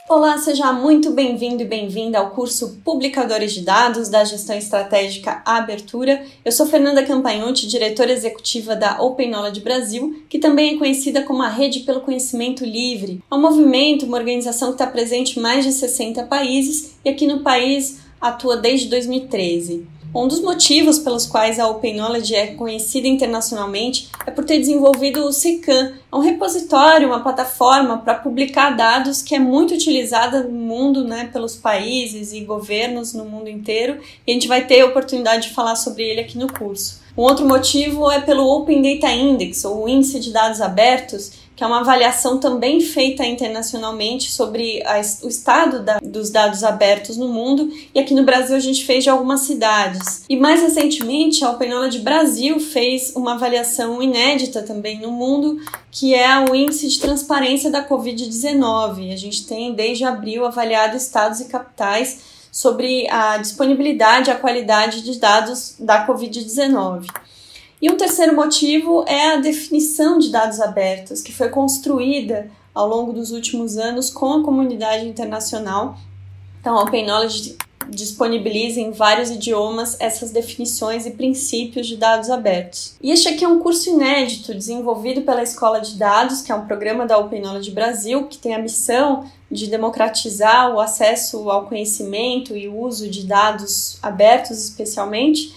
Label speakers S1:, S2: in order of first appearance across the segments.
S1: Olá, seja muito bem-vindo e bem-vinda ao curso Publicadores de Dados da Gestão Estratégica Abertura. Eu sou Fernanda Campagnucci, diretora executiva da Open Knowledge Brasil, que também é conhecida como a Rede pelo Conhecimento Livre. É um movimento, uma organização que está presente em mais de 60 países e aqui no país atua desde 2013. Um dos motivos pelos quais a Open Knowledge é conhecida internacionalmente é por ter desenvolvido o CECAN, um repositório, uma plataforma para publicar dados que é muito utilizada no mundo, pelos países e governos no mundo inteiro, e a gente vai ter a oportunidade de falar sobre ele aqui no curso. Um outro motivo é pelo Open Data Index, ou Índice de Dados Abertos, que é uma avaliação também feita internacionalmente sobre o estado dos dados abertos no mundo, e aqui no Brasil a gente fez de algumas cidades. E mais recentemente, a Open Knowledge Brasil fez uma avaliação inédita também no mundo, que é o Índice de Transparência da Covid-19. A gente tem, desde abril, avaliado estados e capitais sobre a disponibilidade e a qualidade de dados da Covid-19. E um terceiro motivo é a definição de dados abertos, que foi construída ao longo dos últimos anos com a comunidade internacional. Então, a Open Knowledge disponibiliza em vários idiomas essas definições e princípios de dados abertos. E este aqui é um curso inédito desenvolvido pela Escola de Dados, que é um programa da Open Knowledge Brasil, que tem a missão de democratizar o acesso ao conhecimento e o uso de dados abertos, especialmente.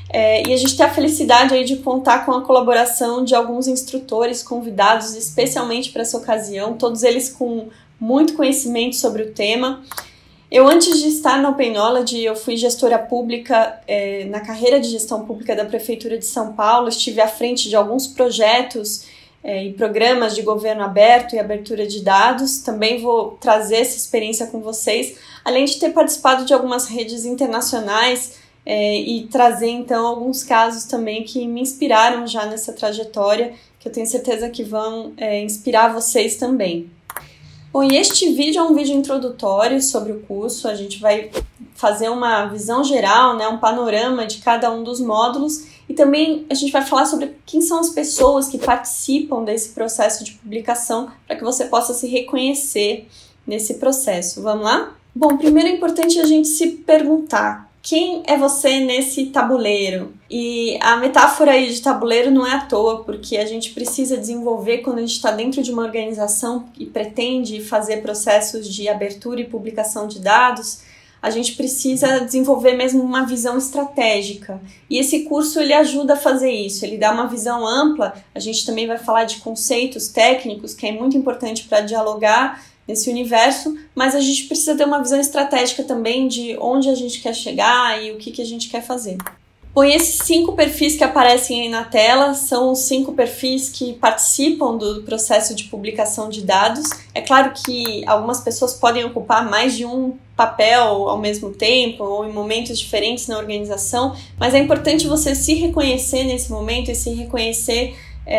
S1: E a gente tem a felicidade aí de contar com a colaboração de alguns instrutores convidados especialmente para essa ocasião, todos eles com muito conhecimento sobre o tema. Eu, antes de estar na Open Knowledge, eu fui gestora pública na carreira de gestão pública da Prefeitura de São Paulo, estive à frente de alguns projetos e programas de governo aberto e abertura de dados. Também vou trazer essa experiência com vocês, além de ter participado de algumas redes internacionais e trazer então alguns casos também que me inspiraram já nessa trajetória, que eu tenho certeza que vão inspirar vocês também. Bom, e este vídeo é um vídeo introdutório sobre o curso. A gente vai fazer uma visão geral, um panorama de cada um dos módulos, e também a gente vai falar sobre quem são as pessoas que participam desse processo de publicação, para que você possa se reconhecer nesse processo. Vamos lá? Bom, primeiro é importante a gente se perguntar: quem é você nesse tabuleiro? E a metáfora aí de tabuleiro não é à toa, porque a gente precisa desenvolver, quando a gente está dentro de uma organização e pretende fazer processos de abertura e publicação de dados, a gente precisa desenvolver mesmo uma visão estratégica. E esse curso ele ajuda a fazer isso, ele dá uma visão ampla. A gente também vai falar de conceitos técnicos, que é muito importante para dialogar nesse universo, mas a gente precisa ter uma visão estratégica também de onde a gente quer chegar e o que a gente quer fazer. Bom, e esses 5 perfis que aparecem aí na tela são os 5 perfis que participam do processo de publicação de dados. É claro que algumas pessoas podem ocupar mais de um papel ao mesmo tempo ou em momentos diferentes na organização, mas é importante você se reconhecer nesse momento e se reconhecer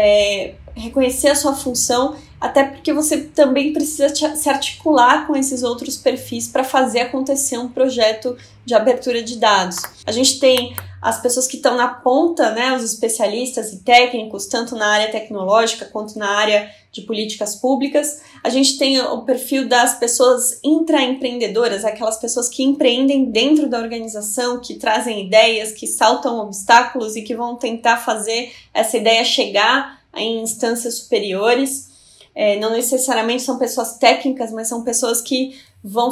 S1: a sua função, até porque você também precisa se articular com esses outros perfis para fazer acontecer um projeto de abertura de dados. A gente tem as pessoas que estão na ponta, os especialistas e técnicos, tanto na área tecnológica quanto na área de políticas públicas. A gente tem o perfil das pessoas intraempreendedoras, aquelas pessoas que empreendem dentro da organização, que trazem ideias, que saltam obstáculos e que vão tentar fazer essa ideia chegar em instâncias superiores. Não necessariamente são pessoas técnicas, mas são pessoas que vão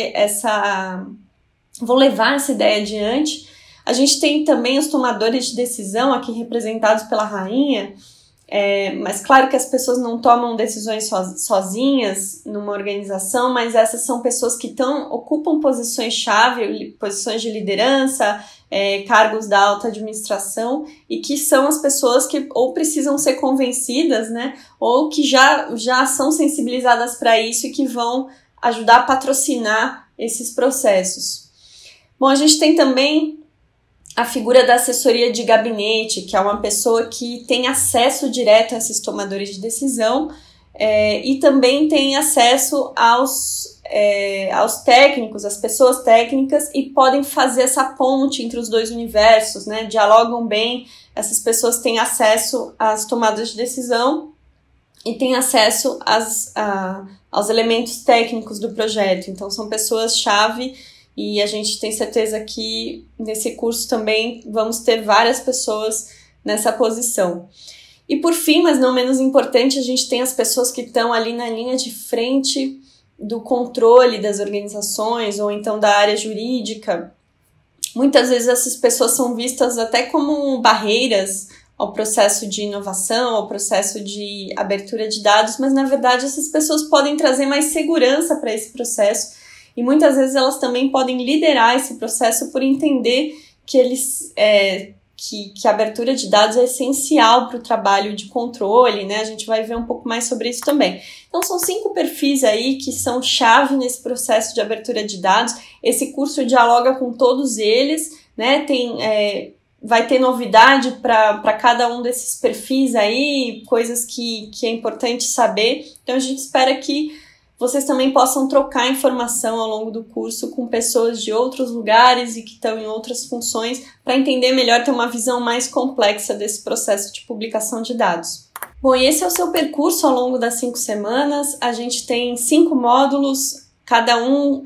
S1: vão levar essa ideia adiante. A gente tem também os tomadores de decisão, aqui representados pela rainha, mas claro que as pessoas não tomam decisões sozinhas numa organização, mas essas são pessoas que ocupam posições-chave, posições de liderança, cargos da alta administração, e que são as pessoas que ou precisam ser convencidas, ou que já são sensibilizadas para isso e que vão ajudar a patrocinar esses processos. Bom, a gente tem também a figura da assessoria de gabinete, que é uma pessoa que tem acesso direto a esses tomadores de decisão e também tem acesso aos técnicos, às pessoas técnicas, e podem fazer essa ponte entre os dois universos, dialogam bem. Essas pessoas têm acesso às tomadas de decisão e tem acesso aos elementos técnicos do projeto. Então, são pessoas-chave e a gente tem certeza que nesse curso também vamos ter várias pessoas nessa posição. E por fim, mas não menos importante, a gente tem as pessoas que estão ali na linha de frente do controle das organizações ou então da área jurídica. Muitas vezes essas pessoas são vistas até como barreiras ao processo de inovação, ao processo de abertura de dados, mas na verdade essas pessoas podem trazer mais segurança para esse processo e muitas vezes elas também podem liderar esse processo por entender que que a abertura de dados é essencial para o trabalho de controle, né? A gente vai ver um pouco mais sobre isso também. Então, são 5 perfis aí que são chave nesse processo de abertura de dados. Esse curso dialoga com todos eles, né? Vai ter novidade para cada um desses perfis aí, coisas que é importante saber. Então, a gente espera que vocês também possam trocar informação ao longo do curso com pessoas de outros lugares e que estão em outras funções para entender melhor, ter uma visão mais complexa desse processo de publicação de dados. Bom, e esse é o seu percurso ao longo das 5 semanas. A gente tem 5 módulos, cada um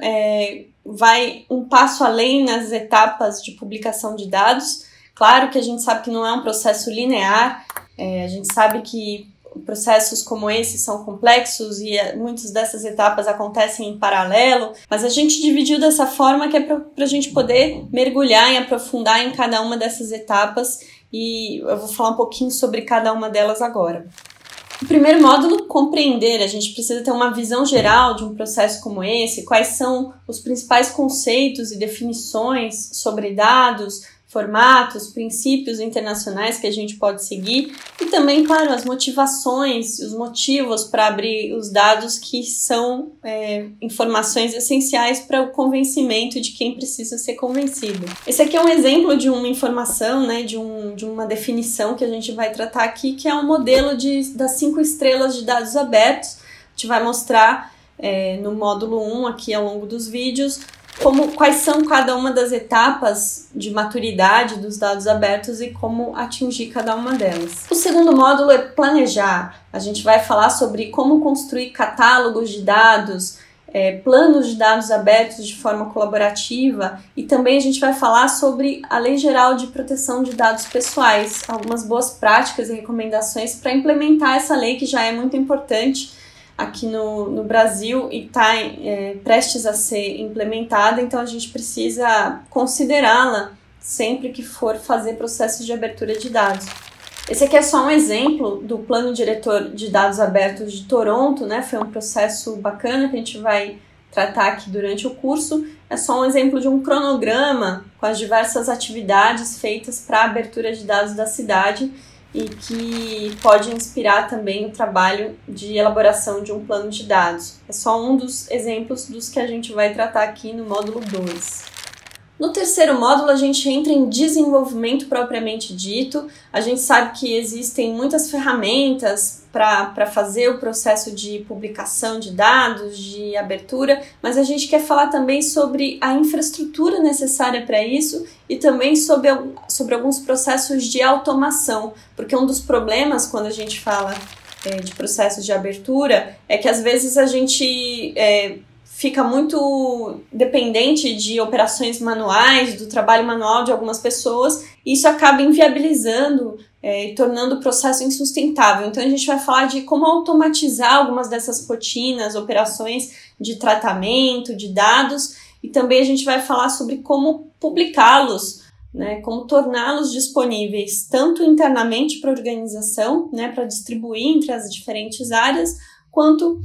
S1: vai um passo além nas etapas de publicação de dados. Claro que a gente sabe que não é um processo linear, a gente sabe que processos como esse são complexos e muitas dessas etapas acontecem em paralelo, mas a gente dividiu dessa forma que é para a gente poder mergulhar e aprofundar em cada uma dessas etapas e eu vou falar um pouquinho sobre cada uma delas agora. O primeiro módulo, compreender. A gente precisa ter uma visão geral de um processo como esse, quais são os principais conceitos e definições sobre dados, formatos, princípios internacionais que a gente pode seguir e também, claro, as motivações, os motivos para abrir os dados que são informações essenciais para o convencimento de quem precisa ser convencido. Esse aqui é um exemplo de uma informação, né, de uma definição que a gente vai tratar aqui, que é um modelo das 5 estrelas de dados abertos. A gente vai mostrar no módulo 1 aqui ao longo dos vídeos quais são cada uma das etapas de maturidade dos dados abertos e como atingir cada uma delas. O segundo módulo é planejar. A gente vai falar sobre como construir catálogos de dados, planos de dados abertos de forma colaborativa e também a gente vai falar sobre a Lei Geral de Proteção de Dados Pessoais, algumas boas práticas e recomendações para implementar essa lei que já é muito importante aqui no Brasil e está prestes a ser implementada, então a gente precisa considerá-la sempre que for fazer processos de abertura de dados. Esse aqui é só um exemplo do Plano Diretor de Dados Abertos de Toronto, né? Foi um processo bacana que a gente vai tratar aqui durante o curso. É só um exemplo de um cronograma com as diversas atividades feitas para a abertura de dados da cidade e que pode inspirar também o trabalho de elaboração de um plano de dados. É só um dos exemplos dos que a gente vai tratar aqui no módulo 2. No terceiro módulo, a gente entra em desenvolvimento propriamente dito. A gente sabe que existem muitas ferramentas para fazer o processo de publicação de dados, de abertura, mas a gente quer falar também sobre a infraestrutura necessária para isso e também sobre alguns processos de automação, porque um dos problemas quando a gente fala de processos de abertura é que às vezes a gente fica muito dependente de operações manuais, do trabalho manual de algumas pessoas, e isso acaba inviabilizando e tornando o processo insustentável. Então a gente vai falar de como automatizar algumas dessas rotinas, operações de tratamento, de dados, e também a gente vai falar sobre como publicá-los, né, como torná-los disponíveis tanto internamente para a organização, né, para distribuir entre as diferentes áreas, quanto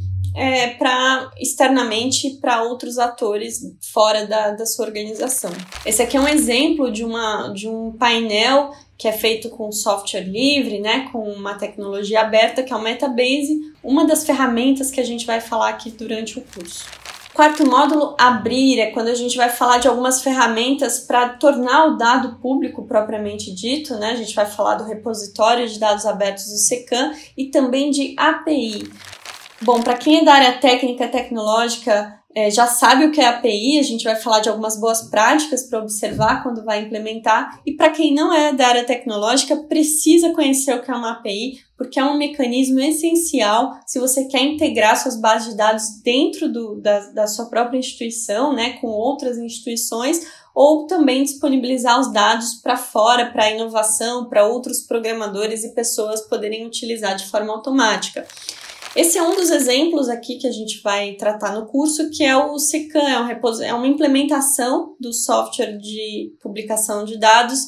S1: externamente para outros atores fora da sua organização. Esse aqui é um exemplo de um painel que é feito com software livre, né, com uma tecnologia aberta, que é o Metabase, uma das ferramentas que a gente vai falar aqui durante o curso. Quarto módulo, abrir, é quando a gente vai falar de algumas ferramentas para tornar o dado público propriamente dito, né? A gente vai falar do repositório de dados abertos do SECAM e também de API. Bom, para quem é da área técnica tecnológica, já sabe o que é API, a gente vai falar de algumas boas práticas para observar quando vai implementar. E para quem não é da área tecnológica, precisa conhecer o que é uma API, porque é um mecanismo essencial se você quer integrar suas bases de dados dentro da sua própria instituição, né, com outras instituições, ou também disponibilizar os dados para fora, para inovação, para outros programadores e pessoas poderem utilizar de forma automática. Esse é um dos exemplos aqui que a gente vai tratar no curso, que é o SECAM, é uma implementação do software de publicação de dados.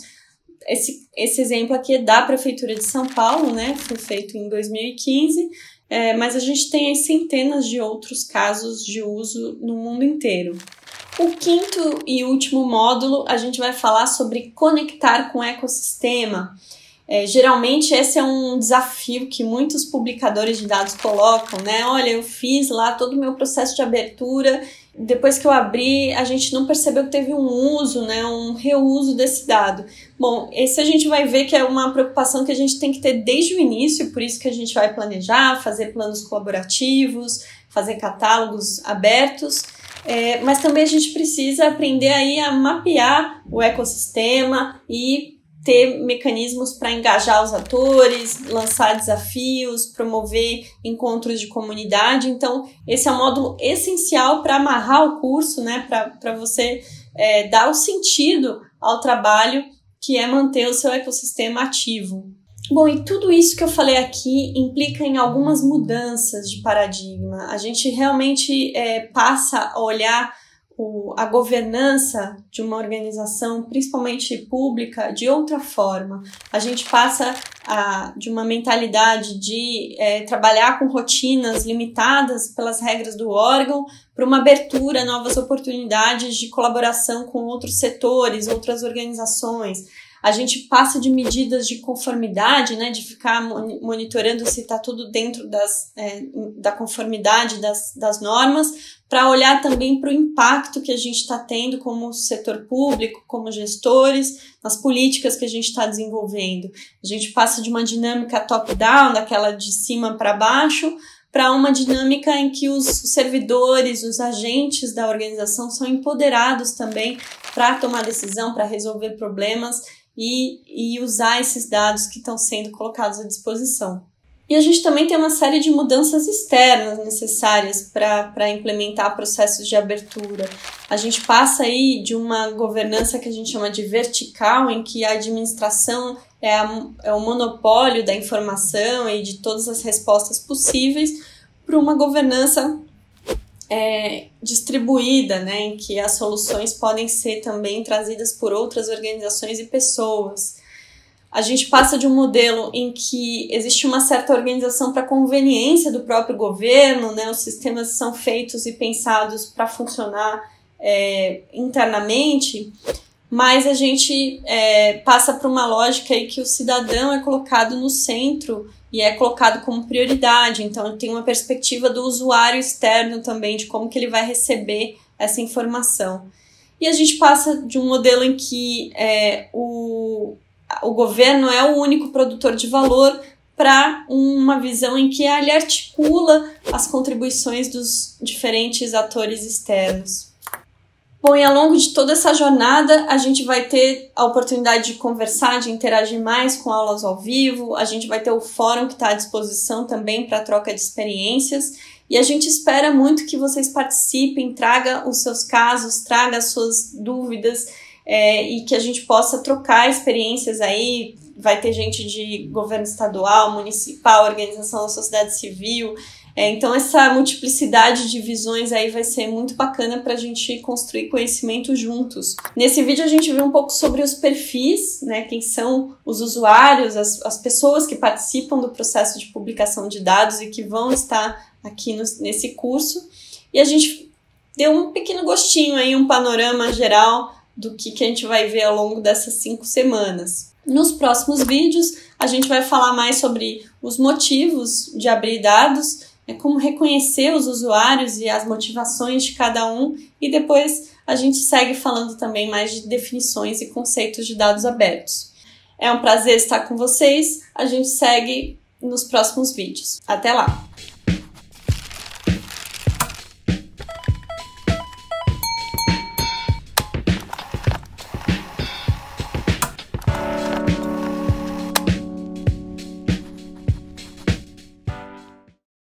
S1: Esse exemplo aqui é da Prefeitura de São Paulo, né? Foi feito em 2015, mas a gente tem centenas de outros casos de uso no mundo inteiro. O quinto e último módulo, a gente vai falar sobre conectar com o ecossistema. Geralmente esse é um desafio que muitos publicadores de dados colocam, né? Olha, eu fiz lá todo o meu processo de abertura, depois que eu abri, a gente não percebeu que teve um uso, né? Um reuso desse dado. Bom, esse a gente vai ver que é uma preocupação que a gente tem que ter desde o início, por isso que a gente vai planejar, fazer planos colaborativos, fazer catálogos abertos. Mas também a gente precisa aprender aí a mapear o ecossistema e ter mecanismos para engajar os atores, lançar desafios, promover encontros de comunidade. Então, esse é um módulo essencial para amarrar o curso, né, para você dar o sentido ao trabalho, que é manter o seu ecossistema ativo. Bom, e tudo isso que eu falei aqui implica em algumas mudanças de paradigma. A gente realmente passa a olhar a governança de uma organização, principalmente pública, de outra forma. A gente passa de uma mentalidade de trabalhar com rotinas limitadas pelas regras do órgão para uma abertura a novas oportunidades de colaboração com outros setores, outras organizações. A gente passa de medidas de conformidade, né, de ficar monitorando se está tudo dentro da conformidade das normas, para olhar também para o impacto que a gente está tendo como setor público, como gestores, nas políticas que a gente está desenvolvendo. A gente passa de uma dinâmica top-down, daquela de cima para baixo, para uma dinâmica em que os servidores, os agentes da organização são empoderados também para tomar decisão, para resolver problemas e usar esses dados que estão sendo colocados à disposição. E a gente também tem uma série de mudanças externas necessárias para implementar processos de abertura. A gente passa aí de uma governança que a gente chama de vertical, em que a administração é o monopólio da informação e de todas as respostas possíveis, para uma governança distribuída, né, em que as soluções podem ser também trazidas por outras organizações e pessoas. A gente passa de um modelo em que existe uma certa organização para conveniência do próprio governo, né, os sistemas são feitos e pensados para funcionar internamente, mas a gente passa para uma lógica em que o cidadão é colocado no centro e é colocado como prioridade. Então, tem uma perspectiva do usuário externo também, de como que ele vai receber essa informação. E a gente passa de um modelo em que o governo é o único produtor de valor para uma visão em que ele articula as contribuições dos diferentes atores externos. Bom, e ao longo de toda essa jornada, a gente vai ter a oportunidade de conversar, de interagir mais com aulas ao vivo, a gente vai ter o fórum que está à disposição também para troca de experiências, e a gente espera muito que vocês participem, traga os seus casos, traga as suas dúvidas, e que a gente possa trocar experiências aí. Vai ter gente de governo estadual, municipal, organização da sociedade civil. Então essa multiplicidade de visões aí vai ser muito bacana para a gente construir conhecimento juntos. Nesse vídeo a gente viu um pouco sobre os perfis, né, quem são os usuários, as pessoas que participam do processo de publicação de dados e que vão estar aqui nesse curso. E a gente deu um pequeno gostinho aí, um panorama geral do que a gente vai ver ao longo dessas 5 semanas. Nos próximos vídeos a gente vai falar mais sobre os motivos de abrir dados, como reconhecer os usuários e as motivações de cada um, e depois a gente segue falando também mais de definições e conceitos de dados abertos. É um prazer estar com vocês, a gente segue nos próximos vídeos. Até lá!